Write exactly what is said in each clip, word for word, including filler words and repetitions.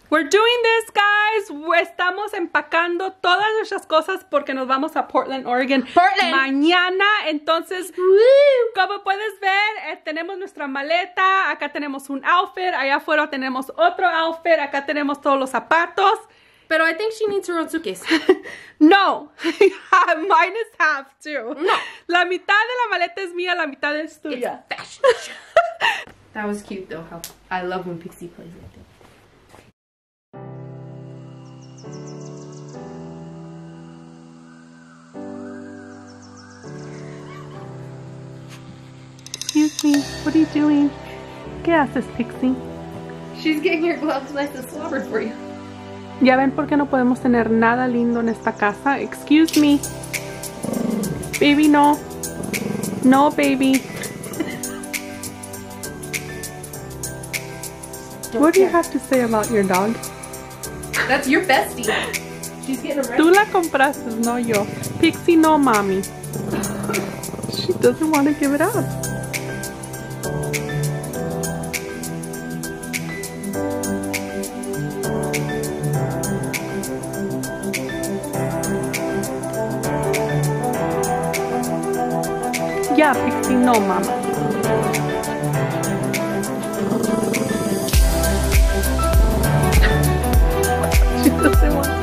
We're doing this, guys. Estamos empacando todas nuestras cosas porque nos vamos a Portland, Oregon. Portland. Mañana. Entonces, como puedes ver, eh, tenemos nuestra maleta. Acá tenemos un outfit. Allá afuera tenemos otro outfit. Acá tenemos todos los zapatos. Pero I think she needs her own suitcase. No. Mine is half, too. No. La mitad de la maleta es mía, la mitad es tuya. It's fashion show. That was cute, though. How I love when Pixie plays like that. Excuse me, what are you doing? ¿Qué haces, Pixie? She's getting your gloves nice and slobbered for you. ¿Ya ven por qué no podemos tener nada lindo en esta casa? Excuse me. Baby, no. No, baby. What do you have to say about your dog? That's your bestie. She's getting arrested. Tú la compraste, no yo. Pixie, no, mommy. She doesn't want to give it up. Yeah, Pixie, no, mama. She doesn't want.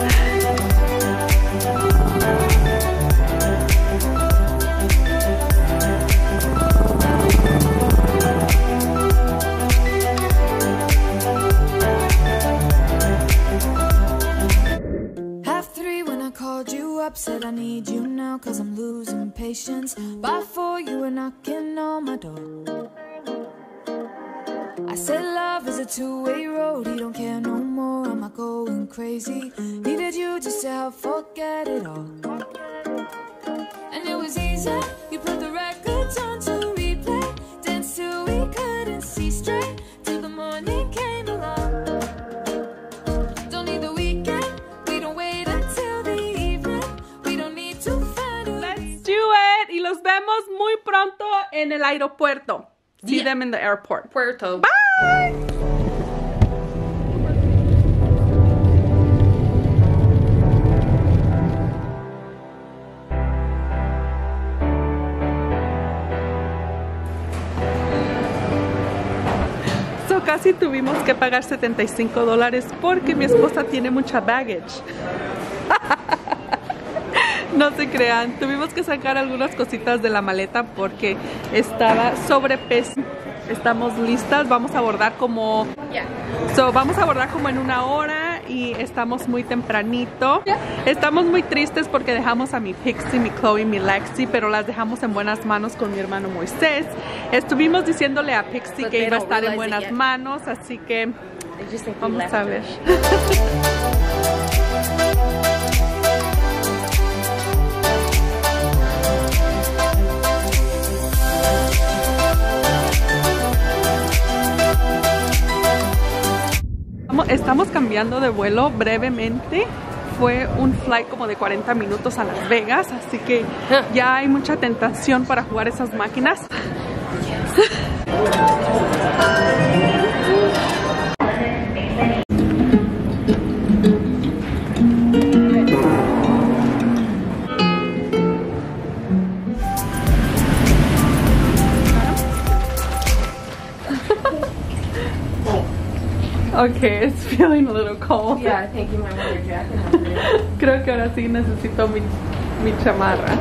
Half three when I called you up, said I need you now cause I'm losing patience. By four you were knocking on my door. I said love is a two-way road, he don't care no more, am I going crazy? Needed you just to help forget it all. And it was easy, you put the records on to replay, danced till we couldn't see straight, till the morning came along. Don't need the weekend, we don't wait until the evening, we don't need to find a Let's do it. Y los vemos muy pronto en el aeropuerto. See Yeah. them in the airport. Puerto. Bye. So casi tuvimos que pagar setenta y cinco dólares porque mi esposa tiene mucha baggage. No se crean, tuvimos que sacar algunas cositas de la maleta porque estaba sobrepeso. Estamos listas, vamos a abordar como... Yeah. So, vamos a abordar como en una hora y estamos muy tempranito. Yeah. Estamos muy tristes porque dejamos a mi Pixie, mi Chloe, mi Lexi, pero las dejamos en buenas manos con mi hermano Moisés. Estuvimos diciéndole a Pixie But que they iba a don't estar en realize it buenas yet. manos, así que I just think we vamos left a her. ver. Estamos cambiando de vuelo brevemente. Fue un flight como de cuarenta minutos a Las Vegas, así que ya hay mucha tentación para jugar esas máquinas. Okay, it's feeling a little cold. Yeah, I think you might want your jacket on there. Creo que ahora sí necesito mi, mi chamarra.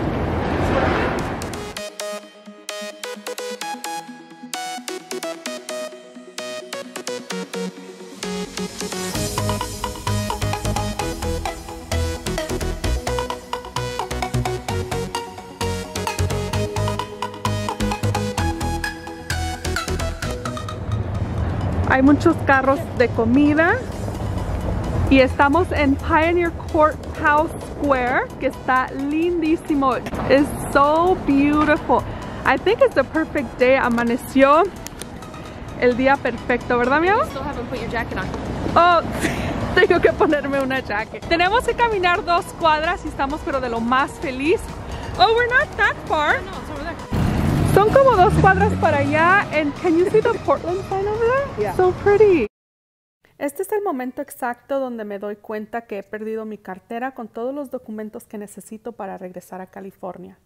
Hay muchos carros de comida y estamos en Pioneer Courthouse Square, que está lindísimo. It's so beautiful. I think it's the perfect day. Amaneció el día perfecto, ¿verdad, mi amor? You still haven't put your jacket on. Oh, tengo que ponerme una jacket. Tenemos que caminar dos cuadras y estamos pero de lo más feliz. Oh, we're not that far. No, it's over there. Son como dos cuadras para allá. And can you see the Portland sign over there? Yeah. So pretty. Este es el momento exacto donde me doy cuenta que he perdido mi cartera con todos los documentos que necesito para regresar a California.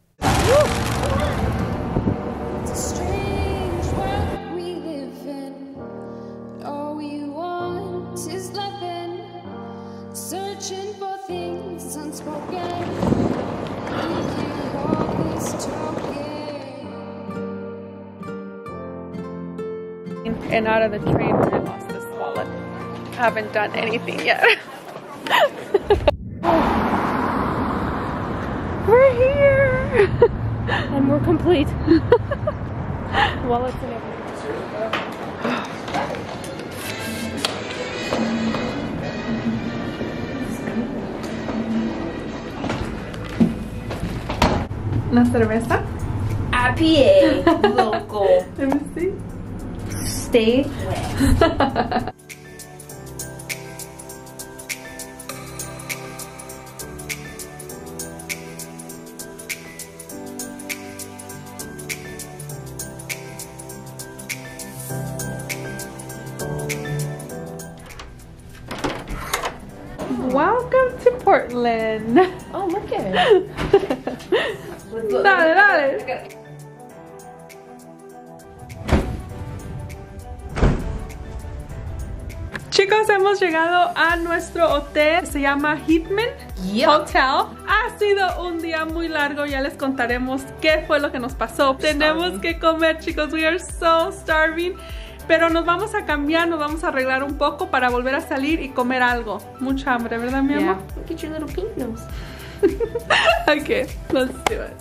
It's a strange world we live in. All we want is loving, searching for things unspoken. We hear all this talking. And out of the train where I lost this wallet. Haven't done anything yet. We're here! And we're complete. Wallets and everything. ¿Una cerveza? I P A. Local. Let me see. Stay wet. Welcome to Portland. Oh, look at it. Dale, dale. Chicos, hemos llegado a nuestro hotel. Se llama Hitman Yep. Hotel. Ha sido un día muy largo. Ya les contaremos qué fue lo que nos pasó. Tenemos que comer, chicos. We are so starving. Pero nos vamos a cambiar, nos vamos a arreglar un poco para volver a salir y comer algo. Mucha hambre, ¿verdad, mi amor? Yeah. Look at your little pink nose. Okay, let's do it.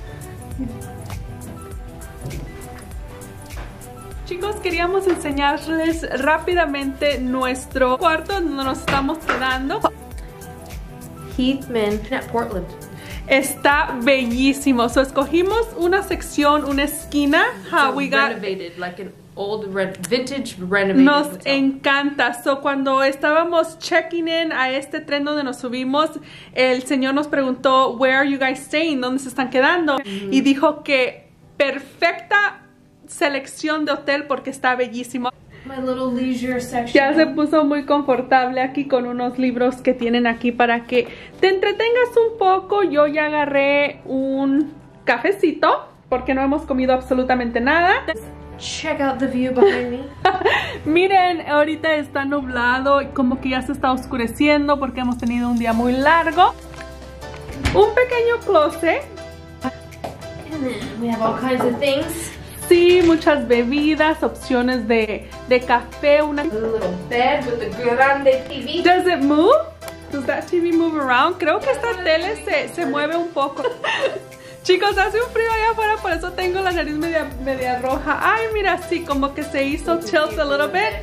Chicos, queríamos enseñarles rápidamente nuestro cuarto donde nos estamos quedando. Heathman at Portland. Está bellísimo. So, escogimos una sección, una esquina. How So we got renovated, like an old red, vintage renovated Nos hotel. encanta. So, cuando estábamos checking in a este tren donde nos subimos, el señor nos preguntó, where are you guys staying? ¿Dónde se están quedando? Mm-hmm. Y dijo que perfecta selección de hotel porque está bellísimo. My little leisure section. Ya se puso muy confortable aquí con unos libros que tienen aquí para que te entretengas un poco. Yo ya agarré un cafecito porque no hemos comido absolutamente nada. Check out the view behind me. Miren, ahorita está nublado y como que ya se está oscureciendo porque hemos tenido un día muy largo. Un pequeño closet. And then we have all kinds of things. Sí, muchas bebidas, opciones de, de café. Una... A little bed with a grande T V. Does it move? Does that T V move around? Creo que esta tele se, se mueve un poco. Chicos, hace un frío allá afuera, por eso tengo la nariz media, media roja. Ay, mira, sí, como que se hizo tilt a little bit.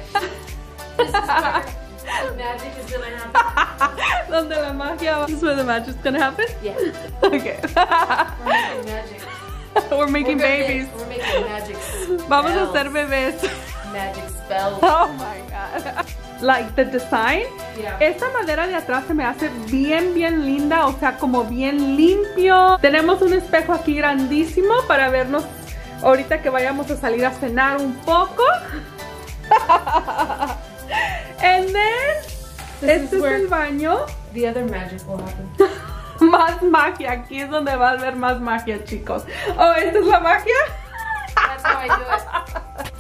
Magic is gonna happen. Donde la magia, this is where the magic's gonna happen? Yeah. Okay. We're making magic. We're making We're babies. We're making magic spells. Vamos a hacer bebés. Magic spells. Oh my god. Like the design. Yeah. Esta madera de atrás se me hace bien, bien linda. O sea, como bien limpio. Tenemos un espejo aquí grandísimo para vernos ahorita que vayamos a salir a cenar un poco. And then, This este is where es el baño. The other magic will happen. Más magia. Aquí es donde va a haber más magia, chicos. Oh, ¿esta es la magia? That's how I do it.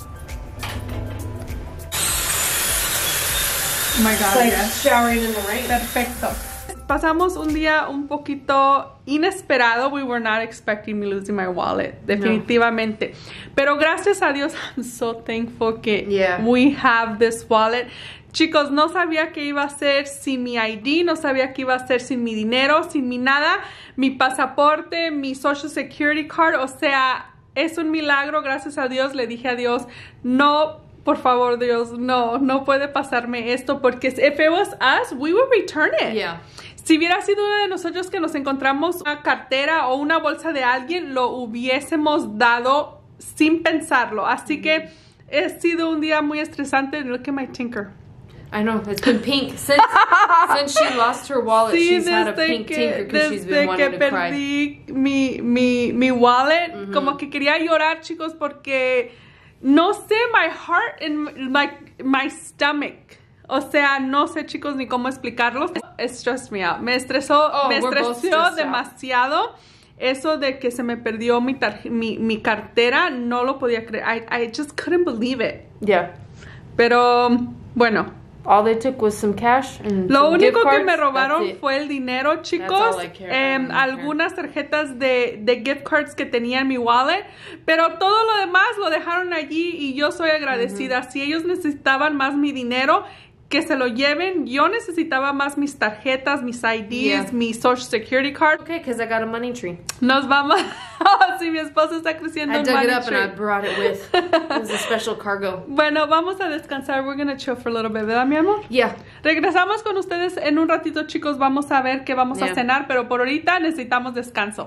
Oh my god, It's like yes. showering in the rain. Perfecto. Pasamos un día un poquito inesperado. We were not expecting me losing my wallet. Definitivamente. No. Pero gracias a Dios, I'm so thankful que yeah. we have this wallet. Chicos, no sabía qué iba a hacer sin mi I D, no sabía qué iba a hacer sin mi dinero, sin mi nada, mi pasaporte, mi social security card, o sea, es un milagro, gracias a Dios. Le dije a Dios, no, por favor, Dios, no, no puede pasarme esto, porque if it was us, we would return it. Yeah. Si hubiera sido uno de nosotros que nos encontramos una cartera o una bolsa de alguien, lo hubiésemos dado sin pensarlo. Así que ha sido un día muy estresante. Look at my tinker. I know, it's been pink. Since, since she lost her wallet, sí, she's had a pink que, tinker because she's been wanting to que cry. perdí mi, mi, mi wallet, mm-hmm. como que quería llorar, chicos, porque no sé, my heart and my, my stomach O sea, no sé, chicos, ni cómo explicarlos. It stressed me out. Me estresó, Oh, me we're both estresó stressed demasiado. Out. Eso de que se me perdió mi, mi, mi cartera, no lo podía creer. I, I just couldn't believe it. Yeah. Pero, bueno. All they took was some cash and Lo some único gift cards. que me robaron fue el dinero, chicos. Eh, algunas tarjetas de, de gift cards que tenía en mi wallet. Pero todo lo demás lo dejaron allí y yo soy agradecida. Mm-hmm. Si ellos necesitaban más mi dinero, que se lo lleven. Yo necesitaba más mis tarjetas, mis I Ds, yeah. mi Social Security card. Okay, because I got a money tree. Nos vamos. Oh, sí, mi esposo está creciendo I un dug money it up tree. and I brought it with. It was a special cargo. Bueno, vamos a descansar. We're gonna chill for a little bit, ¿verdad, mi amor? Yeah. Regresamos con ustedes en un ratito, chicos. Vamos a ver qué vamos yeah. a cenar, pero por ahorita necesitamos descanso.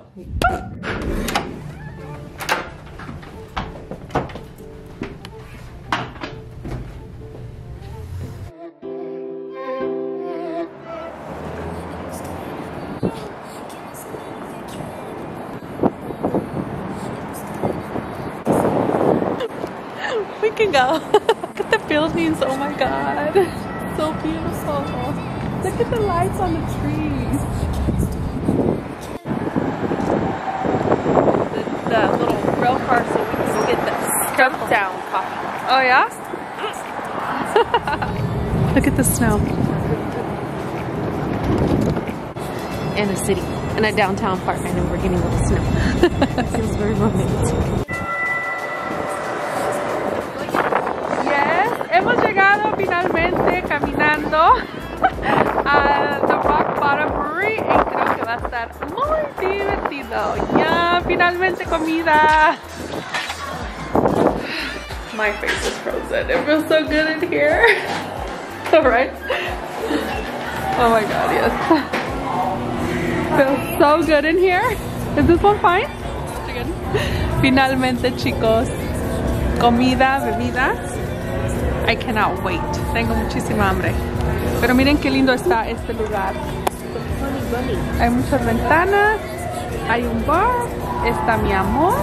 We can go. Look at the buildings. Oh my god. So beautiful. Look at the lights on the trees. The, the little rail car so we can get the Stumptown coffee. Oh yeah? Look at the snow. And a city. And a downtown park. I know we're getting a little snow. It feels very romantic. Hemos llegado finalmente caminando a The Rock Bottom Brewery y creo que va a estar muy divertido. Ya, finalmente comida. My face is frozen. It feels so good in here. Alright. Oh my god, yes. Feels so good in here. Is this one fine? Finalmente, chicos. Comida, bebidas. I cannot wait. Tengo muchísima hambre. Pero miren qué lindo está este lugar. Hay muchas ventanas. Hay un bar. Está mi amor.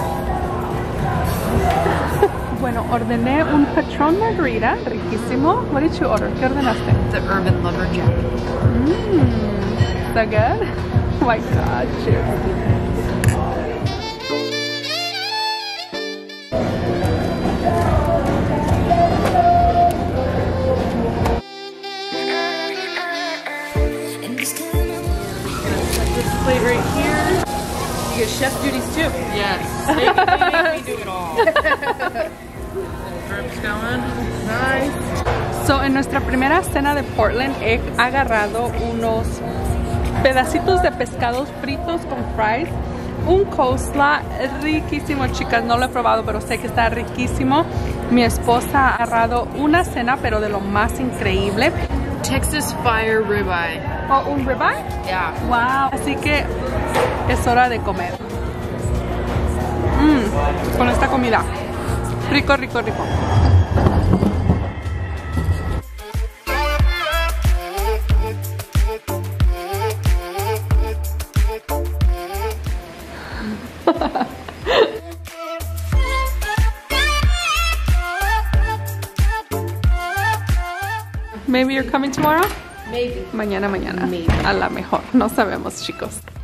Bueno, ordené un Patron Margarita. Riquísimo. What did you order? ¿Qué ordenaste? The Urban Lumberjack. Mmm. Is that good? Oh my god. Cheers. Plate right here. You get chef duties too. Yes. They, they make me do it all. Drips going. Nice. So, en nuestra primera cena de Portland he agarrado unos pedacitos de pescados fritos con fries. Un coleslaw riquísimo, chicas. No lo he probado, pero sé que está riquísimo. Mi esposa ha agarrado una cena, pero de lo más increíble. Texas Fire Ribeye. Oh, un ribeye? Yeah. Wow. Así que es hora de comer. Mmm, con esta comida. Rico, rico, rico. Maybe you're coming tomorrow? Maybe. Mañana, mañana. Maybe. A la mejor. No sabemos, chicos.